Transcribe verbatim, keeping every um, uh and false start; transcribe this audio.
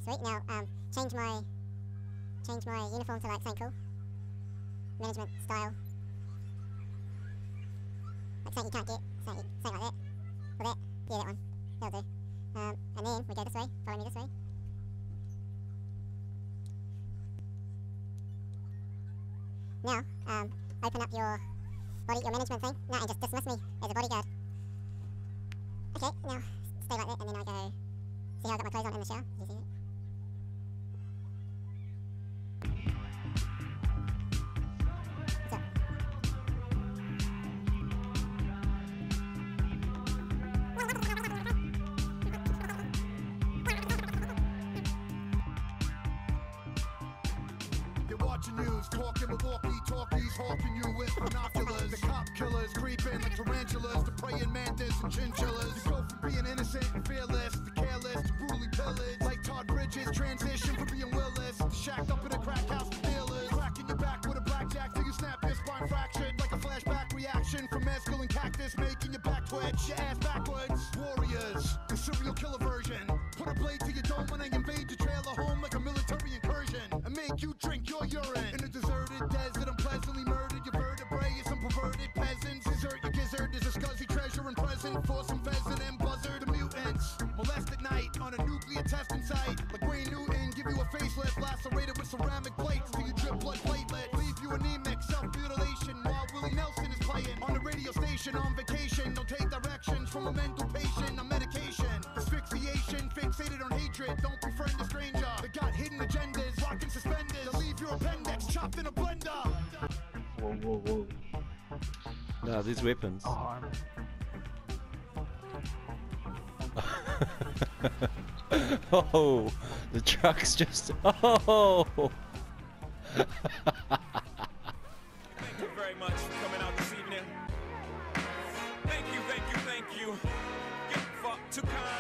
Sweet. Now, um, change my change my uniform to like something cool. Management style. Like something you can't get. Something, something like that. Or that. Yeah, that one. That'll do. Um, and then we go this way. Follow me this way. Now, um, open up your body, your management thing. No, and just dismiss me as a bodyguard. Okay, now stay like that, and then I go. See how I got my clothes on in the shower? Did you see that? What's up? You're watching news, talking with walkie-talkies, hawking you with binoculars. The cop killers creeping like tarantulas, the praying mantis and chinchillas. You go from being innocent and fearless to careless to brutally pillaged. Like Todd Bridges, transition from being willless to shacked up in a crack house with dealers. Cracking your back with a blackjack till you snap your spine fractured like a flashback reaction from mescal and cactus, making your back twitch, your ass backwards. Warriors, the serial killer version. Put a blade to your dome when I invade your trailer home like a military incursion and make you drink your urine in a deserted desert. Unpleasantly murdered your vertebrae. Some perverted peasants desert your gizzard. There's a scuzzy treasure and present for some pheasant and buzzard. The mutants molest at night on a nuclear testing site like Wayne Newton. Give you a facelift lacerated with ceramic plates till you drip blood platelet. Leave you anemic, self-mutilation while Willie Nelson is playing on the radio station on vacation. Don't take directions from a mental patient on medication. Asphyxiation, fixated on hatred. Don't befriend a stranger. They got hidden agendas, locking suspenders. They'll leave your appendix chopped in a blender. Whoa, whoa, whoa. No, these weapons. Oh, Oh, the truck's just. Oh. Thank you very much for coming out this evening. Thank you, thank you, thank you. Get fucked too kind.